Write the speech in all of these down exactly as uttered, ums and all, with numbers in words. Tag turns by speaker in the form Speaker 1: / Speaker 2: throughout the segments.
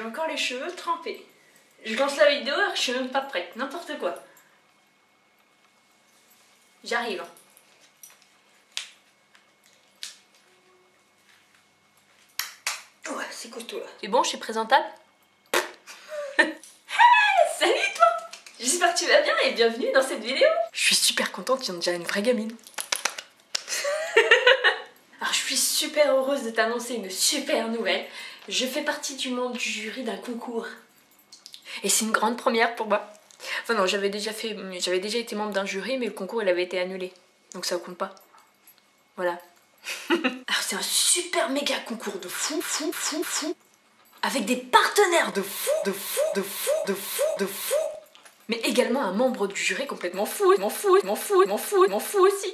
Speaker 1: j'ai encore les cheveux trempés. Je lance la vidéo alors que je suis même pas prête, n'importe quoi. J'arrive. Ouais, c'est costaud là. C'est bon, je suis présentable? Hey, salut toi! J'espère que tu vas bien et bienvenue dans cette vidéo. Je suis super contente, tu es déjà une vraie gamine. Alors je suis super heureuse de t'annoncer une super nouvelle. Je fais partie du membre du jury d'un concours. Et c'est une grande première pour moi. Enfin non, j'avais déjà fait, j'avais déjà été membre d'un jury, mais le concours il avait été annulé. Donc ça compte pas. Voilà. Alors c'est un super méga concours de fou, fou, fou, fou. Avec des partenaires de fou, de fou, de fou, de fou, de fou. Mais également un membre du jury complètement fou. M'en fous, m'en fous, m'en fous, m'en fous aussi.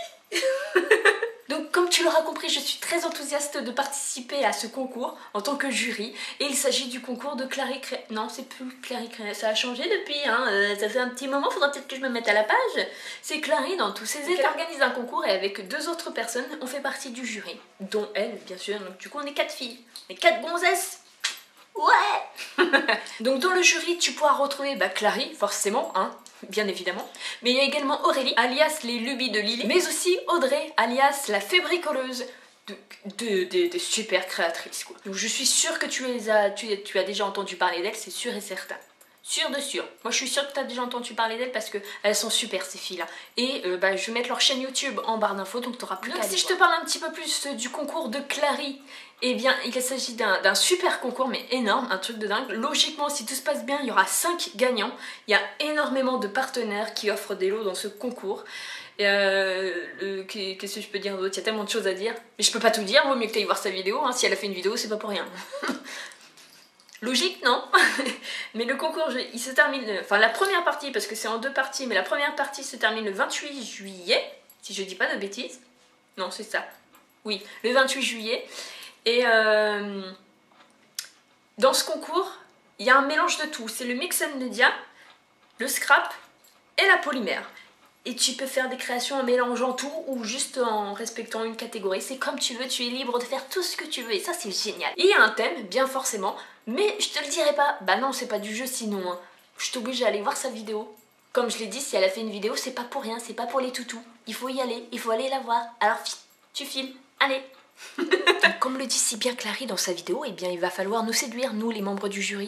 Speaker 1: Donc comme tu l'auras compris, je suis très enthousiaste de participer à ce concours en tant que jury. Et il s'agit du concours de Clary Cré... Non, c'est plus Clary Cré... Ça a changé depuis, hein. Euh, ça fait un petit moment, faudra peut-être que je me mette à la page. C'est Clary dans tous ses états. Elle organise un concours et avec deux autres personnes, on fait partie du jury. Dont elle, bien sûr. Donc du coup, on est quatre filles. On est quatre gonzesses. Ouais. Donc dans le jury, tu pourras retrouver bah, Clary, forcément, hein, bien évidemment. Mais il y a également Aurélie, alias les lubies de Lily. Mais aussi Audrey, alias la fée bricoleuse. De, de, de, de super créatrices, quoi. Donc je suis sûre que tu, les as, tu, tu as déjà entendu parler d'elles, c'est sûr et certain. Sûr de sûr. Moi je suis sûre que tu as déjà entendu parler d'elles parce qu'elles sont super ces filles là. Et euh, bah, je vais mettre leur chaîne YouTube en barre d'infos donc tu auras plus qu'à aller voir. Si je te parle un petit peu plus du concours de Clary, eh bien il s'agit d'un super concours mais énorme, un truc de dingue. Logiquement si tout se passe bien il y aura cinq gagnants. Il y a énormément de partenaires qui offrent des lots dans ce concours. Euh, Qu'est-ce que je peux dire d'autre? Il y a tellement de choses à dire. Mais je peux pas tout dire, vaut mieux que tu ailles voir sa vidéo. Hein. Si elle a fait une vidéo c'est pas pour rien. Logique, non? Mais le concours, il se termine... Enfin, la première partie, parce que c'est en deux parties, mais la première partie se termine le vingt-huit juillet, si je dis pas de bêtises. Non, c'est ça. Oui, le vingt-huit juillet. Et euh, dans ce concours, il y a un mélange de tout. C'est le mix and media, le scrap et la polymère. Et tu peux faire des créations en mélangeant tout ou juste en respectant une catégorie. C'est comme tu veux, tu es libre de faire tout ce que tu veux et ça c'est génial. Et il y a un thème, bien forcément, mais je te le dirai pas. Bah non, c'est pas du jeu sinon. Hein. Je t'oblige à aller voir sa vidéo. Comme je l'ai dit, si elle a fait une vidéo, c'est pas pour rien, c'est pas pour les toutous. Il faut y aller, il faut aller la voir. Alors tu files, allez. Donc, comme le dit si bien Clary dans sa vidéo, eh bien il va falloir nous séduire, nous les membres du jury.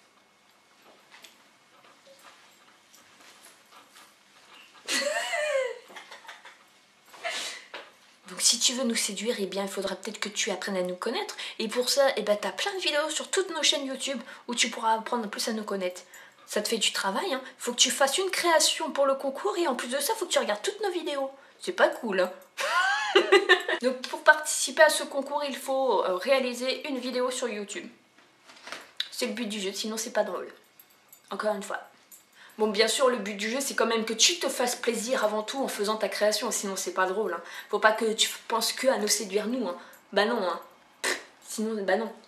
Speaker 1: Donc si tu veux nous séduire, eh bien il faudra peut-être que tu apprennes à nous connaître. Et pour ça, eh ben, tu as plein de vidéos sur toutes nos chaînes YouTube où tu pourras apprendre plus à nous connaître. Ça te fait du travail, hein. Faut que tu fasses une création pour le concours et en plus de ça, faut que tu regardes toutes nos vidéos. C'est pas cool, hein. Donc pour participer à ce concours, il faut réaliser une vidéo sur YouTube. C'est le but du jeu, sinon c'est pas drôle. Encore une fois. Bon, bien sûr, le but du jeu, c'est quand même que tu te fasses plaisir avant tout en faisant ta création, sinon c'est pas drôle. Hein. Faut pas que tu penses que à nous séduire nous. Hein. Bah non, hein. Pff, sinon, bah non.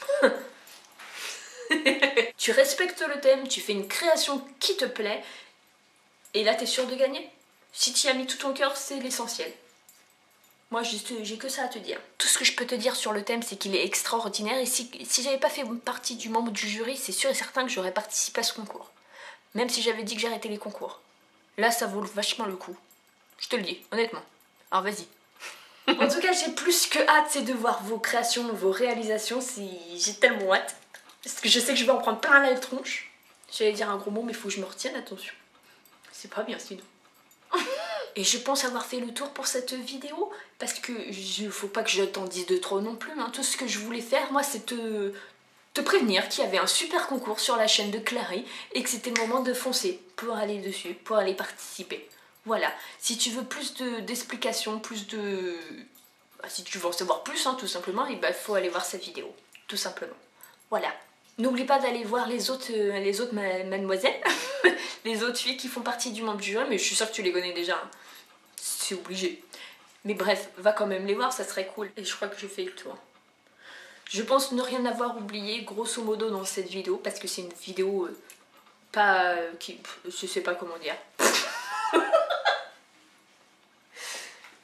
Speaker 1: Tu respectes le thème, tu fais une création qui te plaît, et là, t'es sûr de gagner. Si tu y as mis tout ton cœur, c'est l'essentiel. Moi, j'ai que ça à te dire. Tout ce que je peux te dire sur le thème, c'est qu'il est extraordinaire, et si, si j'avais pas fait partie du membre du jury, c'est sûr et certain que j'aurais participé à ce concours. Même si j'avais dit que j'arrêtais les concours. Là, ça vaut vachement le coup. Je te le dis, honnêtement. Alors, vas-y. En tout cas, j'ai plus que hâte, c'est de voir vos créations, vos réalisations. J'ai tellement hâte. Parce que je sais que je vais en prendre plein la tronche. J'allais dire un gros mot, mais il faut que je me retienne, attention. C'est pas bien, sinon. Et je pense avoir fait le tour pour cette vidéo. Parce que je, faut pas que je t'en dise de trop non plus. Hein. Tout ce que je voulais faire, moi, c'est te... te prévenir qu'il y avait un super concours sur la chaîne de Clary et que c'était le moment de foncer pour aller dessus, pour aller participer. Voilà, si tu veux plus d'explications, plus de... Bah, si tu veux en savoir plus, hein, tout simplement, il bah, faut aller voir cette vidéo, tout simplement. Voilà. N'oublie pas d'aller voir les autres, euh, les autres ma mademoiselles, les autres filles qui font partie du membre du jury, mais je suis sûre que tu les connais déjà. Hein. C'est obligé. Mais bref, va quand même les voir, ça serait cool. Et je crois que j'ai fait le tour. Je pense ne rien avoir oublié, grosso modo, dans cette vidéo, parce que c'est une vidéo euh, pas... Euh, qui, je sais pas comment dire.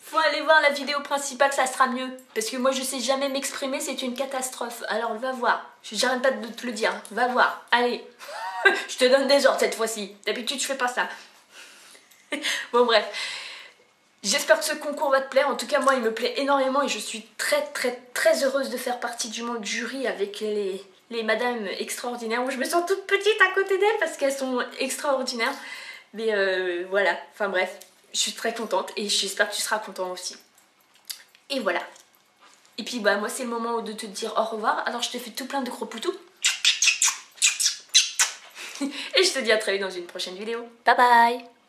Speaker 1: Faut aller voir la vidéo principale, ça sera mieux. Parce que moi je sais jamais m'exprimer, c'est une catastrophe. Alors va voir. J'arrête pas de te le dire. Va voir. Allez. Je te donne des ordres cette fois-ci. D'habitude je fais pas ça. Bon bref. J'espère que ce concours va te plaire. En tout cas moi il me plaît énormément et je suis très très très heureuse de faire partie du monde jury avec les, les madames extraordinaires. Moi je me sens toute petite à côté d'elles parce qu'elles sont extraordinaires. Mais euh, voilà. Enfin bref. Je suis très contente et j'espère que tu seras content aussi. Et voilà. Et puis bah moi c'est le moment de te dire au revoir. Alors je te fais tout plein de gros poutous. Et je te dis à très vite dans une prochaine vidéo. Bye bye.